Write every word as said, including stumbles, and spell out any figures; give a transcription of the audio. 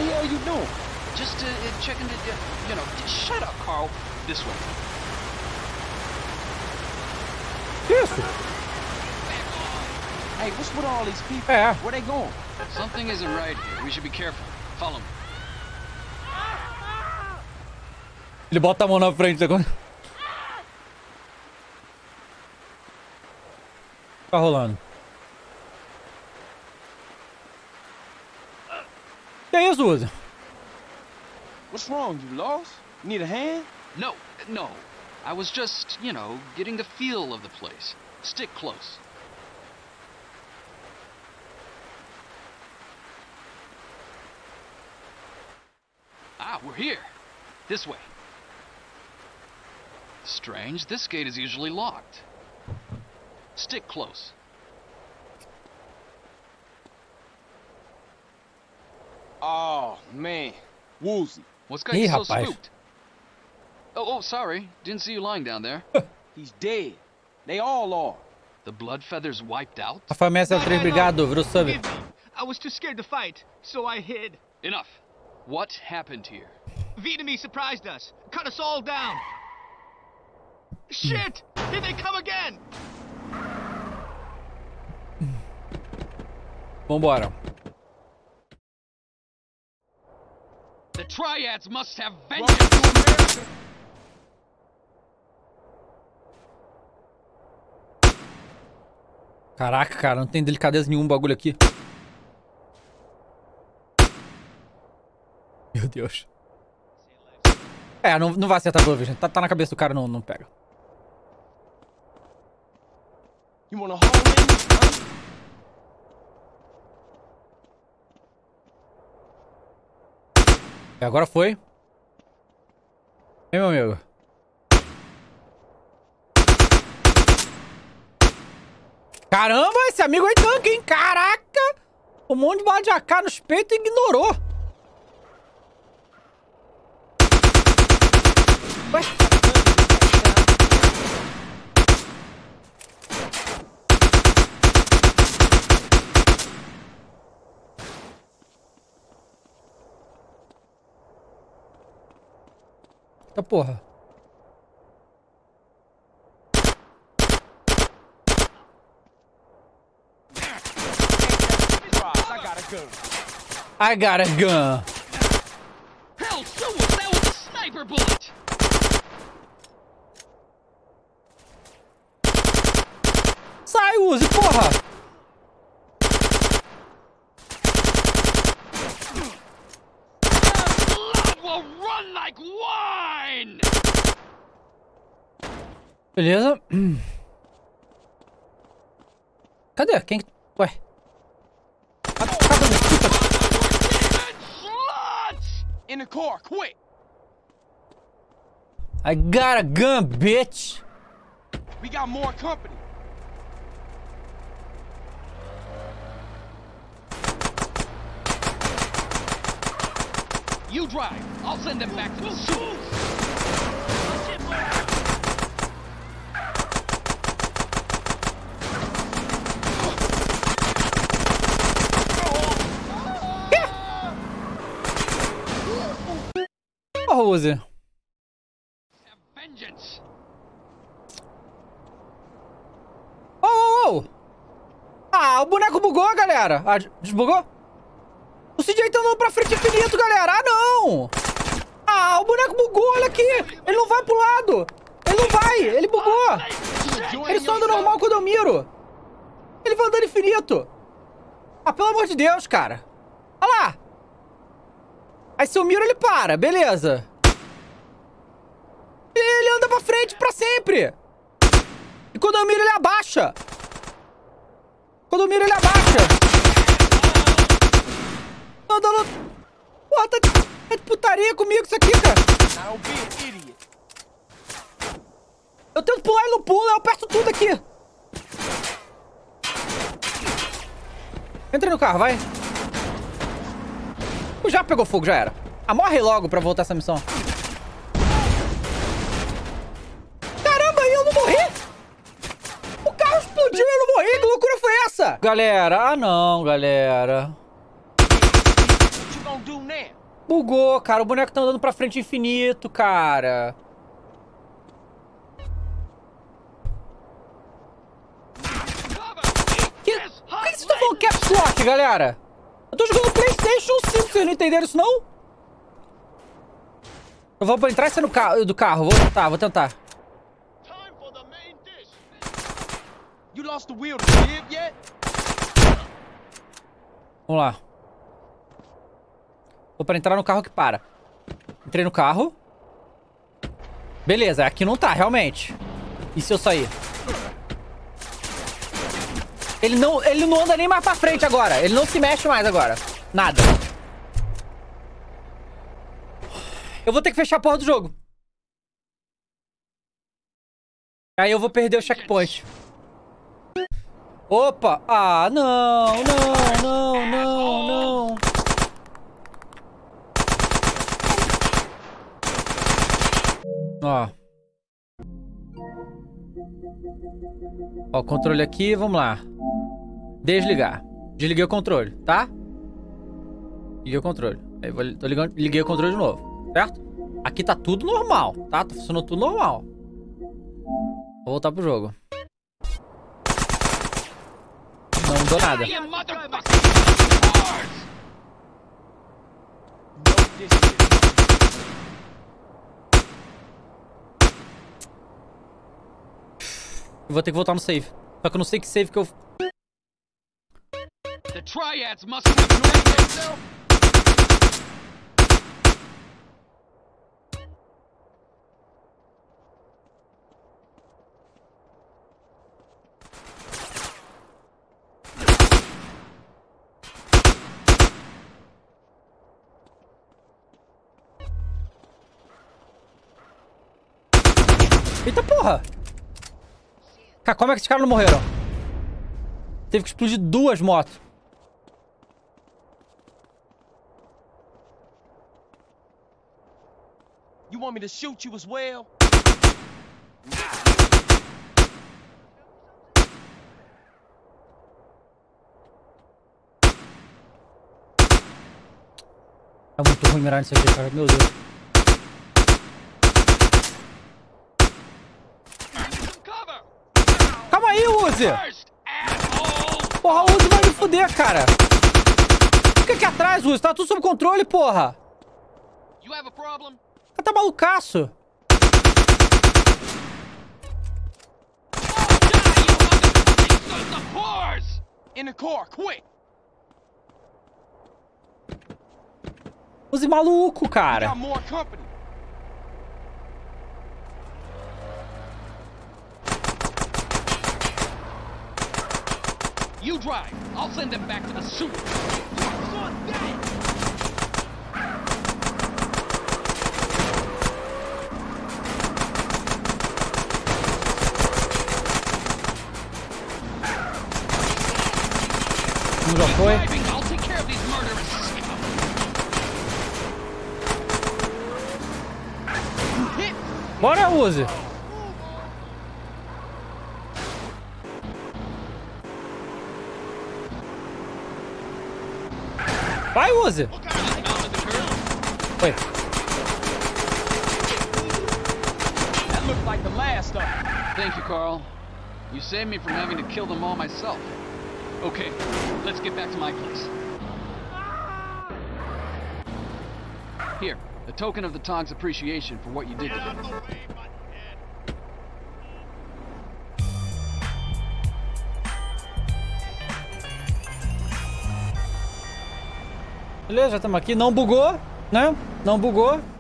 the hell are you doing? Just uh, checking the, uh, you know, shut up, Carl. This way. Isso. Hey, what's with all these people? É. Where they going? Something isn't right here. We should be careful. Follow me. Ele bota a mão na frente agora. Tá rolando. Que é isso, Uzi? What's wrong? You lost? Need a hand? No, no. I was just, you know, getting the feel of the place. Stick close. Ah, we're here. This way. Strange, this gate is usually locked. Stick close. Oh, man. Woozy. What's got Ih, you so rapaz. spooked? Oh, oh, sorry. Didn't see you lying down there. He's dead. They all are. The blood feathers wiped out? Rafael Messi é o três, obrigado, virou sub. Forgive me. I was too scared to fight, so I hid. Enough. What happened here? Vietnamese surprised us, cut us all down. Shit! Here they come again! Vambora. The Triads must have Welcome vengeance! to America. Caraca, cara, não tem delicadeza nenhum bagulho aqui. Meu Deus. É, não, não vai acertar pelo gente. Tá, tá na cabeça do cara, não, não pega. You wanna haul in? Huh? E agora foi. Hein, meu amigo? Caramba, esse amigo aí tanque, hein? Caraca! Um monte de bala de A K nos peitos e ignorou. Ué? Eita porra. I got a gun. I got a gun. Hell, so was that was a sniper bullet! Sai, Uzi, porra! Blood will run like wine! Beleza. Cadê? Quem... Ué. Ah, cadê o puta? Sluts! In the car, quick. I got a gun, bitch. We got more company. You drive. I'll send them back to the zoo. Porra, Uzi. Have vengeance. Oh, oh, oh. Ah, o boneco bugou, galera. Ah, desbugou? O C J tá andando pra frente infinito, galera. Ah, não. Ah, o boneco bugou, olha aqui. Ele não vai pro lado. Ele não vai, ele bugou. Ele só anda normal quando eu miro. Ele vai andando infinito. Ah, pelo amor de Deus, cara. Olha lá. Aí se eu miro, ele para, beleza. Ele anda pra frente pra sempre. E quando eu miro, ele abaixa. Quando eu miro, ele abaixa. Tô dando... Porra, tá de... é de putaria comigo isso aqui, cara. Now don't be an idiot. Eu tento pular e não pula, eu aperto tudo aqui. Entra no carro, vai. Já pegou fogo, já era. Ah, morre logo pra voltar essa missão. Caramba, eu não morri? O carro explodiu e eu não morri? Que loucura foi essa? Galera, ah não, galera. What you gonna do now? Bugou, cara. O boneco tá andando pra frente infinito, cara. Que... Por que vocês estão falando caps lock, galera? Eu tô jogando PlayStation cinco, vocês não entenderam isso, não? Eu vou entrar e sair no carro, do carro. Vou tentar, vou tentar. You lost the will to live yet? Vamos lá. Vou pra entrar no carro que para. Entrei no carro. Beleza, aqui não tá, realmente. E se eu sair? Ele não, ele não anda nem mais pra frente agora. Ele não se mexe mais agora. Nada. Eu vou ter que fechar a porra do jogo. Aí eu vou perder o checkpoint. Opa! Ah, não, não, não, não, não. Ó. Ó, o controle aqui, vamos lá. Desligar. Desliguei o controle, tá? Liguei o controle. Aí vou, tô ligando, liguei o controle de novo, certo? Aqui tá tudo normal, tá? Tá funcionando tudo normal. Vou voltar pro jogo. Não mudou nada. Eu vou ter que voltar no save. Só que eu não sei que save que eu... The triads must have ignored themselves. Eita porra! Cara, como é que esses caras não morreram? Teve que explodir duas motos. You want me to shoot you as well? É muito ruim mirar nisso aqui, cara. Meu Deus. Calma aí, Uzi! Porra, o Uzi vai me fuder, cara. Fica aqui atrás, Uzi. Tá tudo sob controle, porra. You have a problem? Tá malucaço. In the car, quick! Uzi maluco, cara. Got more company. You drive. I'll send them back to the sewer. Um já foi. I'll take care of these murderers. Bora, Uzi. Vai, Uzi. Foi. That looked like the last of them. Thank you, Carl. You saved me from having to kill them all myself. Okay, let's get back to my place. Here, a token of the Tog's appreciation for what you did to them. Beleza, já estamos aqui. Não bugou, né? Não bugou.